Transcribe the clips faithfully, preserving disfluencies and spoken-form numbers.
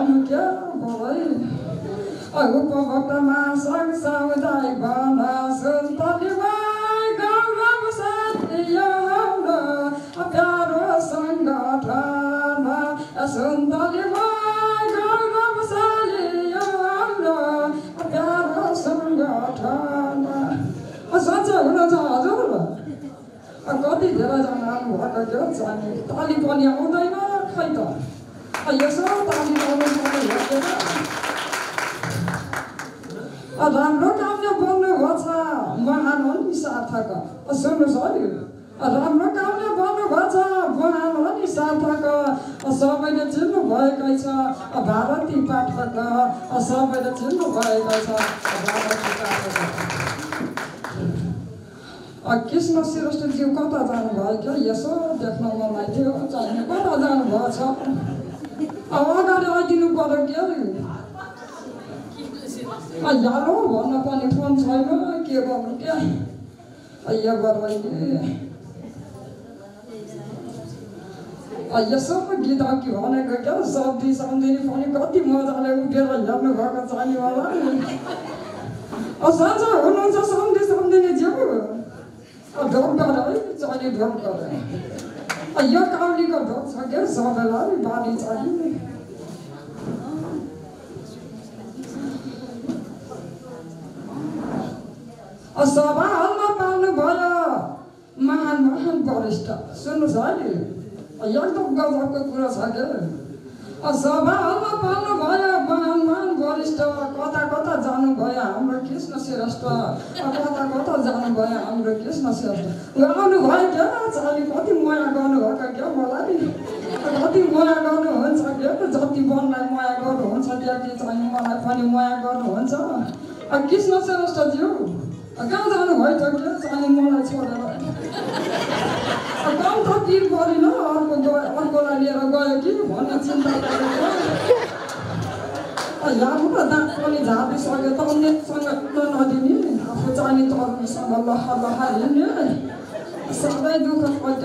जानु क्या बोलै उपभोक्तामा सङ्ग सामुदायिक भन सुन्तलीमा गौरव साथी यो हाम्रो प्यारो सङ्गठन सुन्तलीमा गौरव साथी यो हाम्रो प्यारो सङ्गठन सन्चै हुनुहुन्छ हजुर कति धेरैजना आउनुभएको थियो जाने ताली पनि आउँदैन खै त यसो ताली आउनु हेर्दैन राम्रो कामले बोल्नुभएको छ महान हो नि सार्थक सुन्नुहोस् है राम्रो कामले बोल्नुभएको छ महान हो नि सार्थक सबैले चिन्नु भएकै छ भारती पाठक सबैले चिन्नु भएकै छ भारती पाठक कृष्ण श्रेष्ठज्यू कता जानुभयो क्या यसो देख्न मन लाग्थ्यो चाहिने कता जानुभएको छ अब अगाडि आइदिनु पर्यो क्या यालो भन्न पनि फोन छैन के गर्नु क्या यो गर्दै यसो गीत अघि भनेको क्या शब्दी सम्झिने पनि कति मजाले उठेर हेर्नु भएको छ नि होला साँझ हुनुहुन्छ सम्झि सम्झिने ज्यू ढोकर है चाहिने ढोकर यो काउलीको ढोक छ क्या सबैलाई बाली चाहिने सभा हलमा पाल्नु भयो महान महान वरिष्ठ सुन्नुहोस् है एकदम गजबको कुरा छ क्या सभा हलमा पाल्नु भयो महान महान वरिष्ठ कता कता जानुभयो हाम्रो कृष्ण श्रेष्ठ कता कता जानुभयो हाम्रो कृष्ण श्रेष्ठ आउनु भयो क्या चाली कति माया गर्नुभएको क्या मलाई कति माया गर्नुहुन्छ क्या जति वनलाई माया गर्नुहुन्छ त्यति चाहिँ मलाई पनि माया गर्नुहुन्छ कृष्ण श्रेष्ठज्यू कहाँ जानुभयो त क्या चाहिँ मलाई छोडेर गाउँ त पिर परेन अर्को अर्कोलाई लिएर गयो कि भन्ने चिन्ता गरेको यहाँ त दाँत पनि झापिसक्यो त अन्यसँग नदिने आफू चाहिने तरुणसँग लह लह हिँड्ने सधैँ दुःख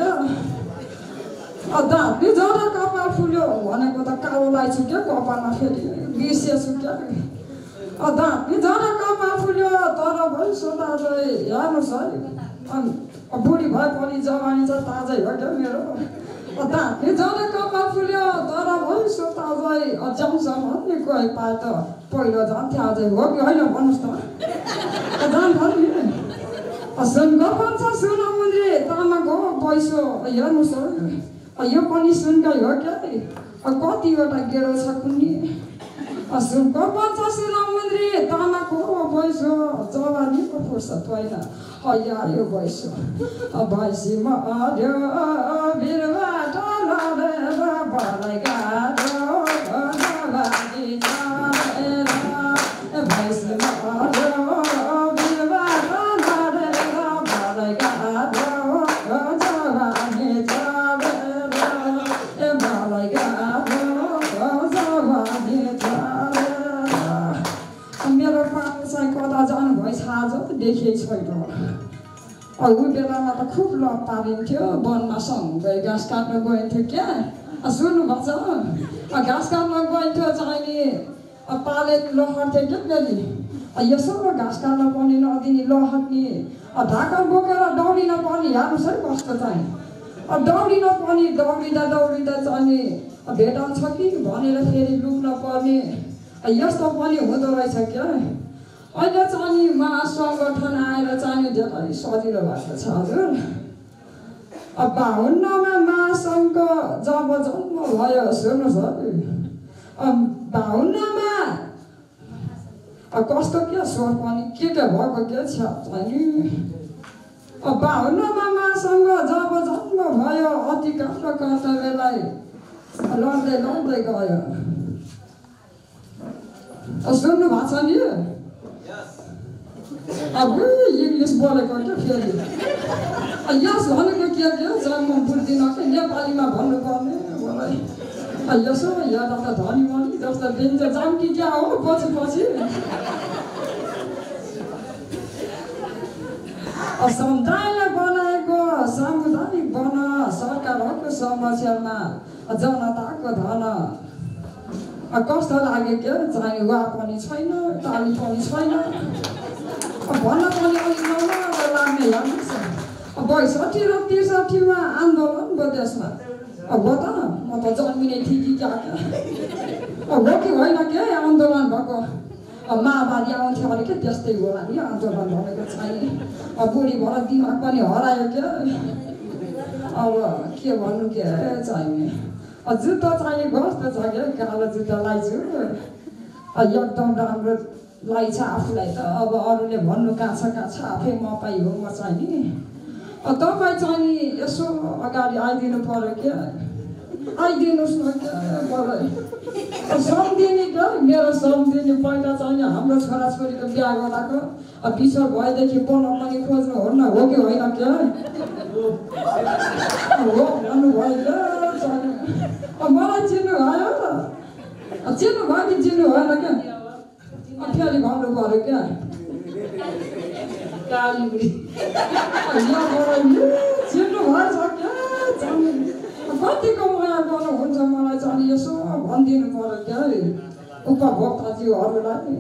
पऱ्यो दाँतले जरा कपाल फुल्यो भनेको त कालोलाई छुट्यो कपालमा फेरि बिर्से छुट्यो दाँतले जरा कपाल फुल्यो तर भयो सोता चाहिँ हेर्नुहोस् है बुढी भए पनि जवानी चाहिँ ताजै हो क्या मेरो दाँतले जरा कपाल फुल्यो तर भयो सोता चाहिँ जाउँछ भन्ने कोही पाए त पहिलो जान्थ्यो अझै हो कि होइन भन्नुहोस् त जान्छ नि सुनको भन्छ सुन मुन्द्रे तामाको पैसो हेर्नुहोस् है यो पनि सुनकै हो क्या कतिवटा गेडो छ कुन्नी सुनको भन्छ सुन मुन्द्रे तामाको पैसो जवानीको फुर्सद होइन आयो भैँसो भैँसीमा आर्यो बिरुवाट लडेर भलै गाड्यो भगवानी चढेर भैँसीमा आर्यो बिरुवाट लडेर भलै गाड्यो जवानी चढेर भलै गाड्यो जवानी चढेर मेरो पालो चाहिँ कता जानुभएछ आज देखेँ छैन ऊ बेलामा त खुब लप पारिन्थ्यो वनमा सँगै घाँस काट्न गइन्थ्यो क्या सुन्नुभएको छ घाँस काट्न गइन्थ्यो चाहिने पाले लहर्थ्यो क्या बेली यसो घाँस काट्न पनि नदिने लहर्ने ढाका बोकेर दौडिन पनि हेर्नुहोस् है कस्तो चाहिँ दौडिन पनि दौडिँदा दौडिँदा चाहिँ भेटाउँछ कि भनेर फेरि लुक्न पर्ने यस्तो पनि हुँदो रहेछ क्या अहिले चाहिँ महासङ्गठन आएर चाहिँ धेरै सजिलो भएको छ हजुर बाहुन्नमा महासङ्घको जब जन्म भयो सुन्नुहोस् है बाहुन्नमा कस्तो के स्वर पनि के के भएको के छ नि बाहुन्नमा महासङ्घ जब जन्म भयो अधिकार र कर्तव्यलाई लड्दै लड्दै गयो सुन्नु भएको छ नि अब इङ्ग्लिस बोलेको क्या फेरि यस भनेको के के जन्म बुझ्दिन कि नेपालीमा भन्नुपर्ने मलाई यसो हेर्दा त धनी मनी जस्तो दिन्छ जाउँ कि क्या हो पछि पछि समुदायले बनाएको सामुदायिक वन सरकारहरूको समस्यामा जनताको धन कस्तो लाग्यो क्या चाहिँ वा पनि छैन ताली पनि छैन भन्न पनि अलिक नराम्रो लाग्ने हेर्नुहोस् अब बैसठी र त्रिसठीमा आन्दोलन भयो देशमा अब हो त म त जन्मिने थिएँ कि क्या क्या हो कि होइन के आन्दोलन भएको माओवादी आउँथ्यो अरे के त्यस्तै होला नि आन्दोलन भनेको चाहिँ अब बुढी भएर दिमाग पनि हरायो क्या अब के भन्नु के चाहिने जुत्ता चाहिने कस्तो छ क्या कालो जुत्ता लाइछु एकदम राम्रो लाइछ आफूलाई त अब अरूले भन्नु कहाँ छ कहाँ छ आफै म पाइ हो म चाहिँ नि तपाईँ चाहिँ नि यसो अगाडि आइदिनु पर्यो क्या आइदिनुहोस् न क्या मलाई सम्झिने क्या मेरो सम्झिने पहिला चाहिँ हाम्रो छोराछोरीको बिहा गराएको पिछड भएदेखि पढ्न पनि खोज्नु हो न हो कि होइन क्या हो भन्नुभयो क्या मलाई चिन्नु भयो चिन्नु भयो कि चिन्नु भएन क्या फेरि भन्नु पऱ्यो क्या काली बुढी चिन्नु भएछ क्या कतिको माया गर्नुहुन्छ मलाई चाहिँ यसो भनिदिनु पर्यो क्या उपभोक्ताज्यूहरूलाई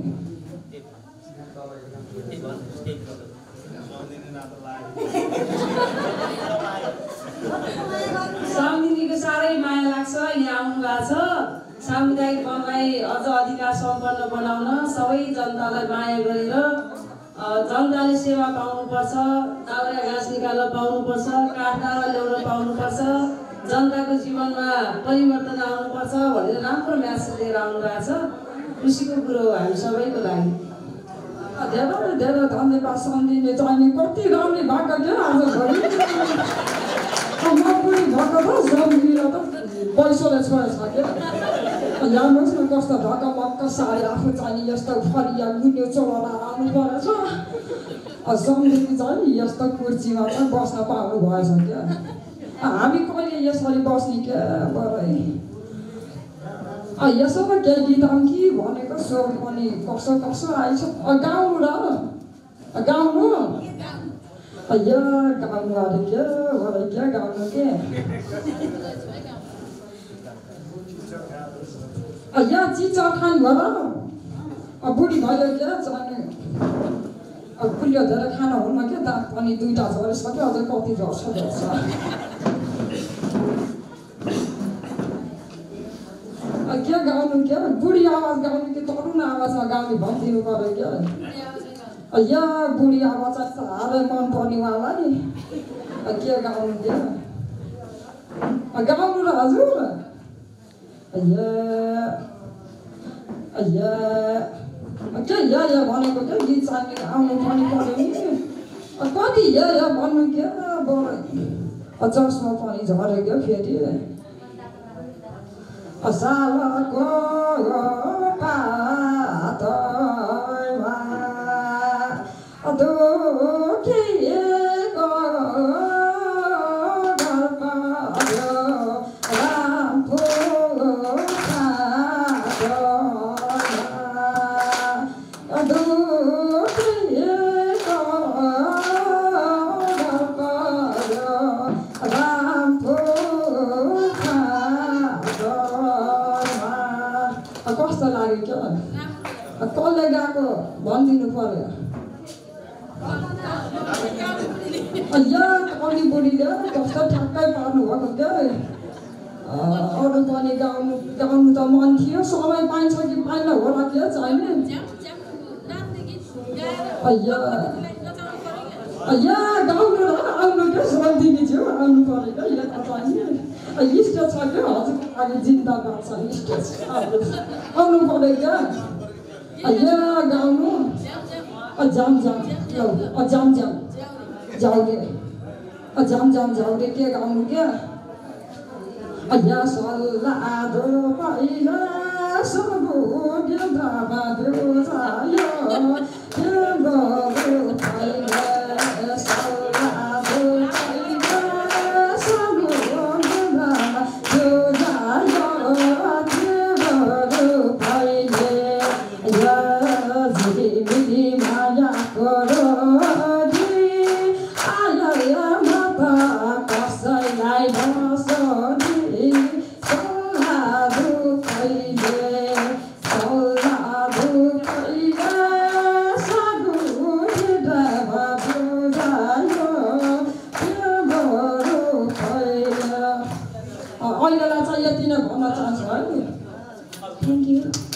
सम्झिनीको साह्रै माया लाग्छ यहाँ आउनु भएको छ सामुदायिक वनलाई अझ अधिकार सम्पन्न बनाउन सबै जनतालाई माया गरेर जनताले सेवा पाउनुपर्छ दाउरा घाँस निकाल्न पाउनुपर्छ काठदारा ल्याउन पाउनुपर्छ जनताको जीवनमा परिवर्तन आउनुपर्छ भनेर राम्रो म्यासेज लिएर आउनु भएको छ खुसीको कुरो हो हामी सबैको लागि धेरै धेरै धन्यवाद सम्झिने चाहिने कति राम्रो भएको क्या आजभरि म पनि भएको त सम्झिएर त पैसोले छोडेछ क्या हेर्नुहोस् न कस्तो ढकमक्क साडी आफू चाहिँ यस्तो फरिया गुन्यो चोला आउनु परेछ सम्झिने चाहिँ यस्तो कुर्सीमा चाहिँ बस्न पाउनु भएछ क्या हामी कहिले यसरी बस्ने क्या बरै यसो त केही गीत कि भनेको स्वर पनि कसो कसो आएछ गाउनु र गाउनु या गाउनु अरे क्या अरे क्या गाउनु के या चिचा खानु भयो र बुढी भयो क्या जाने कुल्यो धेरै खाना हुन्न क्या दाँत पनि दुईवटा झरिसक्यो अझै कति झर्छ झर्छ क्या गाउनु क्या बुढी आवाज गाउनु कि तरुण आवाजमा गाउने भनिदिनु पऱ्यो क्या या बुढी आवाज साह्रै मन पर्नेवालाई के गाउनु क्या गाउनु र हजुर या या क्या या या भनेको क्या गीत चाहिने आउनु पनि पऱ्यो नि कति या या भन्नु क्या बरु चस्मा पनि झऱ्यो क्या फेरि सालको पातमा दुखिएको घरमा राम फुल दुखिएको घरमा राम कस्तो लाग्यो क्या कसले गएको भनिदिनु पर्यो या कली बुढीले कस्तो ठ्याक्कै पार्नु भएको क्या अरू पनि गाउनु गाउनु त मन थियो समय पाइन्छ कि पाइन होला क्या चाहिने या गाउनु र आउनु क्या सम्झिने थियो आउनु पऱ्यो क्या यहाँ चाहिने इष्ट छ क्या हजुरको लागि जिन्दाबाद छ इष्ट आउनु पऱ्यो क्या या गाउनु जाम जाम जाम जाम जाउरे जाम जाम जाउरे के गाउनु क्या या सल्लादो पहिला सबो गेदामा देउ जायो तेरो पहिला सल्लादो पहिला सबो गेदामा देउ जायो तेरो पहिला या जिबिदी माया करो कसैलाई नसोधी सल्लाह दुख अहिलेलाई चाहिँ यति नै भन्न चाहन्छु है। Thank you.